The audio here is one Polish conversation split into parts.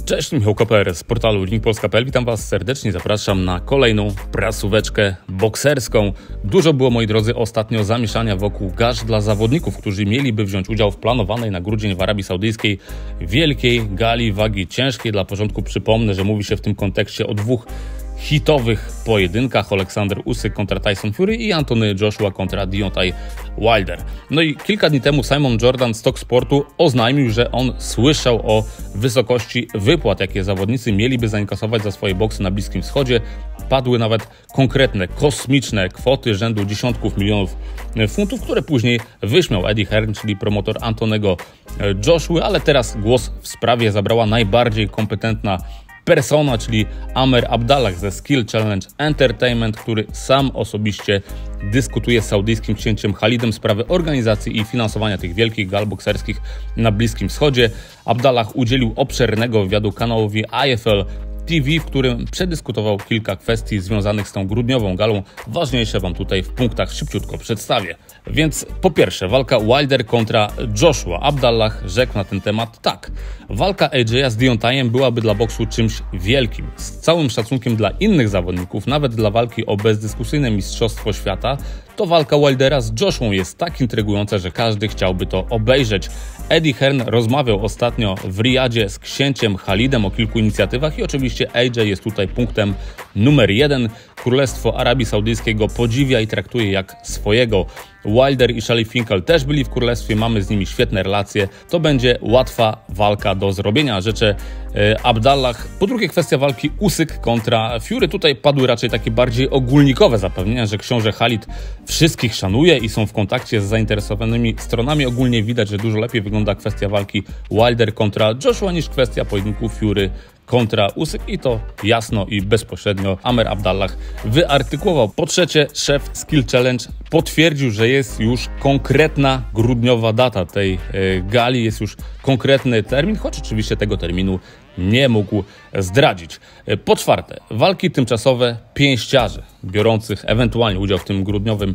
Cześć, Michał Koper z portalu ringpolska.pl. Witam Was serdecznie, zapraszam na kolejną prasóweczkę bokserską. Dużo było, moi drodzy, ostatnio zamieszania wokół gaż dla zawodników, którzy mieliby wziąć udział w planowanej na grudzień w Arabii Saudyjskiej wielkiej gali wagi ciężkiej. Dla porządku przypomnę, że mówi się w tym kontekście o dwóch hitowych pojedynkach: Aleksander Usyk kontra Tyson Fury i Anthony Joshua kontra Deontay Wilder. No i kilka dni temu Simon Jordan z Talk Sportu oznajmił, że on słyszał o wysokości wypłat, jakie zawodnicy mieliby zainkasować za swoje boksy na Bliskim Wschodzie. Padły nawet konkretne, kosmiczne kwoty rzędu dziesiątków milionów funtów, które później wyśmiał Eddie Hearn, czyli promotor Antonego Joshua, ale teraz głos w sprawie zabrała najbardziej kompetentna persona, czyli Amer Abdallah ze Skill Challenge Entertainment, który sam osobiście dyskutuje z saudyjskim księciem Khalidem sprawy organizacji i finansowania tych wielkich gal bokserskich na Bliskim Wschodzie. Abdallah udzielił obszernego wywiadu kanałowi IFL TV, w którym przedyskutował kilka kwestii związanych z tą grudniową galą. Ważniejsze Wam tutaj w punktach szybciutko przedstawię. Więc po pierwsze, walka Wilder kontra Joshua. Abdallah rzekł na ten temat tak: walka AJ'a z Deontayem byłaby dla boksu czymś wielkim. Z całym szacunkiem dla innych zawodników, nawet dla walki o bezdyskusyjne mistrzostwo świata, to walka Wildera z Joshuą jest tak intrygująca, że każdy chciałby to obejrzeć. Eddie Hearn rozmawiał ostatnio w Riyadzie z księciem Khalidem o kilku inicjatywach i oczywiście AJ jest tutaj punktem numer 1. Królestwo Arabii Saudyjskiej go podziwia i traktuje jak swojego. Wilder i Shelly Finkel też byli w królestwie, mamy z nimi świetne relacje. To będzie łatwa walka do zrobienia, rzeczy Abdallah. Po drugie, kwestia walki Usyk kontra Fury. Tutaj padły raczej takie bardziej ogólnikowe zapewnienia, że książę Khalid wszystkich szanuje i są w kontakcie z zainteresowanymi stronami. Ogólnie widać, że dużo lepiej wygląda kwestia walki Wilder kontra Joshua niż kwestia pojedynku Fury kontra Usyk, i to jasno i bezpośrednio Amer Abdallah wyartykułował. Po trzecie, szef Skill Challenge potwierdził, że jest już konkretna grudniowa data tej gali, jest już konkretny termin, choć oczywiście tego terminu nie mógł zdradzić. Po czwarte, walki tymczasowe pięściarzy biorących ewentualnie udział w tym grudniowym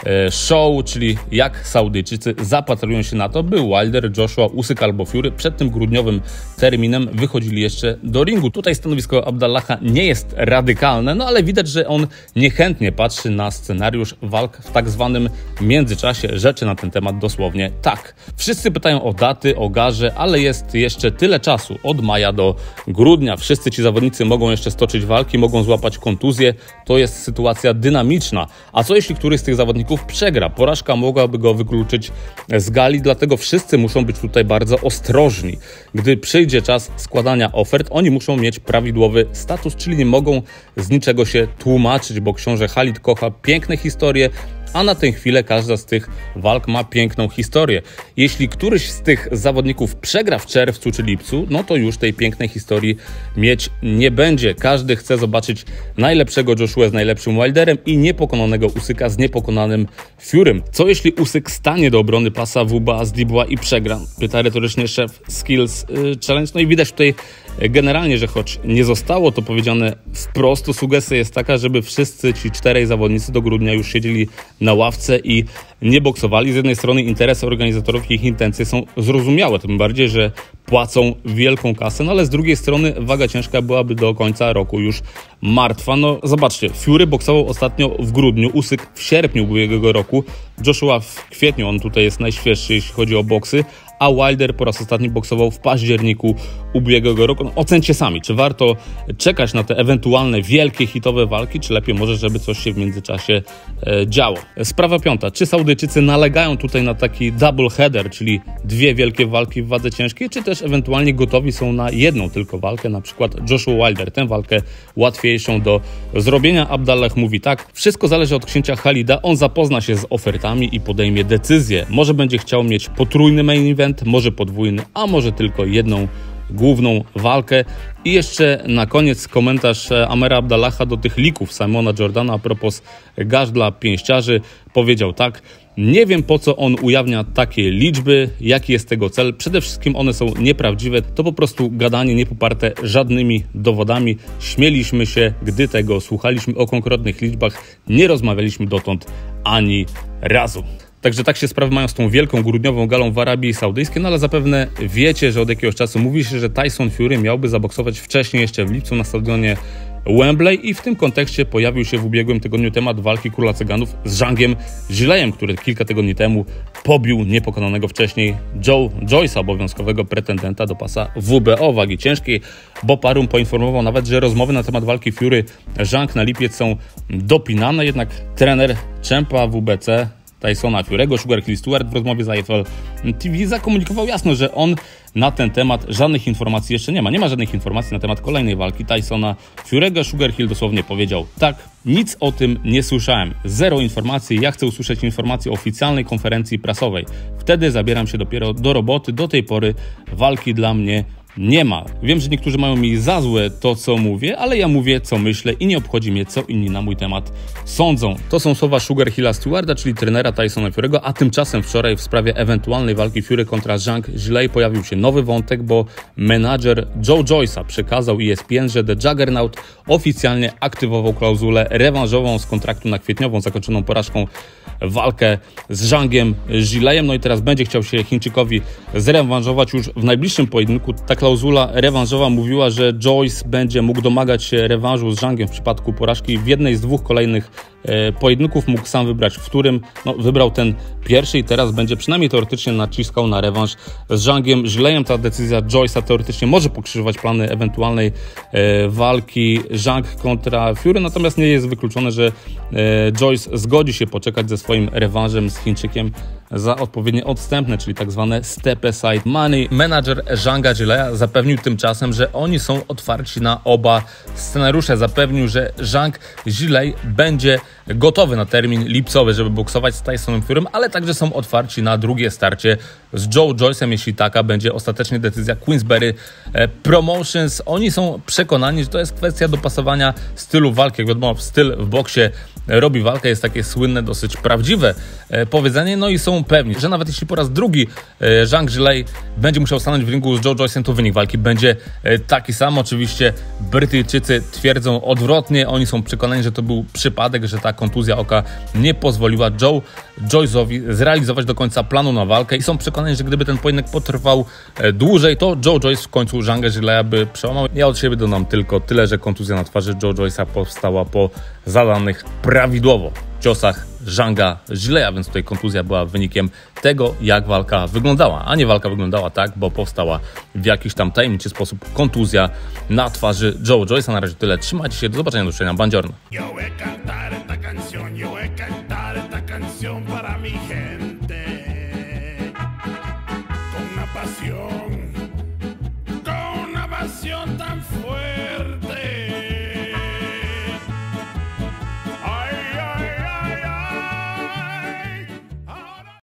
show, czyli jak Saudyjczycy zapatrują się na to, by Wilder, Joshua, Usyk albo Fury przed tym grudniowym terminem wychodzili jeszcze do ringu. Tutaj stanowisko Abdallaha nie jest radykalne, no ale widać, że on niechętnie patrzy na scenariusz walk w tak zwanym międzyczasie. Rzeczy na ten temat dosłownie tak. Wszyscy pytają o daty, o garze, ale jest jeszcze tyle czasu, od maja do grudnia. Wszyscy ci zawodnicy mogą jeszcze stoczyć walki, mogą złapać kontuzję. To jest sytuacja dynamiczna. A co jeśli któryś z tych zawodników przegra? Porażka mogłaby go wykluczyć z gali, dlatego wszyscy muszą być tutaj bardzo ostrożni. Gdy przyjdzie czas składania ofert, oni muszą mieć prawidłowy status, czyli nie mogą z niczego się tłumaczyć, bo książę Khalid kocha piękne historie, a na tę chwilę każda z tych walk ma piękną historię. Jeśli któryś z tych zawodników przegra w czerwcu czy lipcu, no to już tej pięknej historii mieć nie będzie. Każdy chce zobaczyć najlepszego Joshua z najlepszym Wilderem i niepokonanego Usyka z niepokonanym Furym. Co jeśli Usyk stanie do obrony pasa WBA z Dubois i przegra? Pyta retorycznie szef Skills Challenge. No i widać tutaj generalnie, że choć nie zostało to powiedziane wprost, to sugestia jest taka, żeby wszyscy ci czterej zawodnicy do grudnia już siedzieli na ławce i nie boksowali. Z jednej strony interesy organizatorów i ich intencje są zrozumiałe, tym bardziej, że płacą wielką kasę, no ale z drugiej strony waga ciężka byłaby do końca roku już martwa. No zobaczcie, Fury boksował ostatnio w grudniu, Usyk w sierpniu ubiegłego roku, Joshua w kwietniu, on tutaj jest najświeższy, jeśli chodzi o boksy, a Wilder po raz ostatni boksował w październiku ubiegłego roku. No, ocencie sami, czy warto czekać na te ewentualne wielkie, hitowe walki, czy lepiej może, żeby coś się w międzyczasie działo. Sprawa piąta. Czy Saudyjczycy nalegają tutaj na taki double header, czyli dwie wielkie walki w wadze ciężkiej, czy też ewentualnie gotowi są na jedną tylko walkę, na przykład Joshua Wilder, tę walkę łatwiejszą do zrobienia? Abdallah mówi tak: wszystko zależy od księcia Khalida, on zapozna się z ofertami i podejmie decyzję. Może będzie chciał mieć potrójny main event, może podwójny, a może tylko jedną główną walkę. I jeszcze na koniec komentarz Amera Abdallaha do tych lików Simona Jordana a propos gaż dla pięściarzy. Powiedział tak: nie wiem, po co on ujawnia takie liczby, jaki jest tego cel. Przede wszystkim one są nieprawdziwe, to po prostu gadanie niepoparte żadnymi dowodami. Śmieliśmy się, gdy tego słuchaliśmy. O konkretnych liczbach nie rozmawialiśmy dotąd ani razu. Także tak się sprawy mają z tą wielką grudniową galą w Arabii Saudyjskiej, no ale zapewne wiecie, że od jakiegoś czasu mówi się, że Tyson Fury miałby zaboksować wcześniej, jeszcze w lipcu na stadionie Wembley i w tym kontekście pojawił się w ubiegłym tygodniu temat walki Króla Cyganów z Zhangiem Zilejem, który kilka tygodni temu pobił niepokonanego wcześniej Joe Joyce'a, obowiązkowego pretendenta do pasa WBO wagi ciężkiej, bo Parum poinformował nawet, że rozmowy na temat walki Fury-Zhang na lipiec są dopinane, jednak trener czempa WBC Tysona Fury'ego, Sugar Hill Stewart, w rozmowie z IFL TV zakomunikował jasno, że on na ten temat żadnych informacji jeszcze nie ma. Nie ma żadnych informacji na temat kolejnej walki Tysona Fury'ego. Sugar Hill dosłownie powiedział: tak, nic o tym nie słyszałem. Zero informacji. Ja chcę usłyszeć informację o oficjalnej konferencji prasowej. Wtedy zabieram się dopiero do roboty. Do tej pory walki dla mnie nie ma. Wiem, że niektórzy mają mi za złe to, co mówię, ale ja mówię, co myślę i nie obchodzi mnie, co inni na mój temat sądzą. To są słowa Sugar Hilla Stewarda, czyli trenera Tysona Fury'ego, a tymczasem wczoraj w sprawie ewentualnej walki Fury kontra Zhang Zhilei pojawił się nowy wątek, bo menadżer Joe Joyce'a przekazał ESPN, że The Juggernaut oficjalnie aktywował klauzulę rewanżową z kontraktu na kwietniową, zakończoną porażką walkę z Zhangiem Zilejem. No i teraz będzie chciał się Chińczykowi zrewanżować już w najbliższym pojedynku. Ta klauzula rewanżowa mówiła, że Joyce będzie mógł domagać się rewanżu z Zhangiem w przypadku porażki w jednej z dwóch kolejnych pojedynków. Mógł sam wybrać, w którym. Wybrał ten pierwszy i teraz będzie przynajmniej teoretycznie naciskał na rewanż z Zhangiem Zilejem. Ta decyzja Joyce'a teoretycznie może pokrzyżować plany ewentualnej walki Zhang kontra Fury, natomiast nie jest wykluczone, że Joyce zgodzi się poczekać ze swoim rewanżem z Chińczykiem za odpowiednie odstępne, czyli tak zwane step aside money. Menadżer Zhanga Zileja zapewnił tymczasem, że oni są otwarci na oba scenariusze. Zapewnił, że Zhang Zhilei będzie gotowy na termin lipcowy, żeby boksować z Tysonem Furym, ale także są otwarci na drugie starcie z Joe Joyce'em, jeśli taka będzie ostatecznie decyzja Queensberry Promotions. Oni są przekonani, że to jest kwestia dopasowania stylu walki. Jak wiadomo, styl w boksie robi walkę, jest takie słynne, dosyć prawdziwe powiedzenie, no i są pewni, że nawet jeśli po raz drugi Zhang Zhilei będzie musiał stanąć w ringu z Joe Joyce'em, to wynik walki będzie taki sam. Oczywiście Brytyjczycy twierdzą odwrotnie, oni są przekonani, że to był przypadek, że ta kontuzja oka nie pozwoliła Joe Joyce'owi zrealizować do końca planu na walkę i są przekonani, że gdyby ten pojedynek potrwał dłużej, to Joe Joyce w końcu Zhanga Zileja by przełamał. Ja od siebie dodam tylko tyle, że kontuzja na twarzy Joe Joyce'a powstała po zadanych prawidłowo ciosach Zhanga Zileja, więc tutaj kontuzja była wynikiem tego, jak walka wyglądała, a nie walka wyglądała tak, bo powstała w jakiś tam tajemniczy sposób kontuzja na twarzy Joe Joyce'a. Na razie tyle, trzymajcie się, do zobaczenia, do usłyszenia, buongiorno. Yo voy a cantar esta canción para mi gente.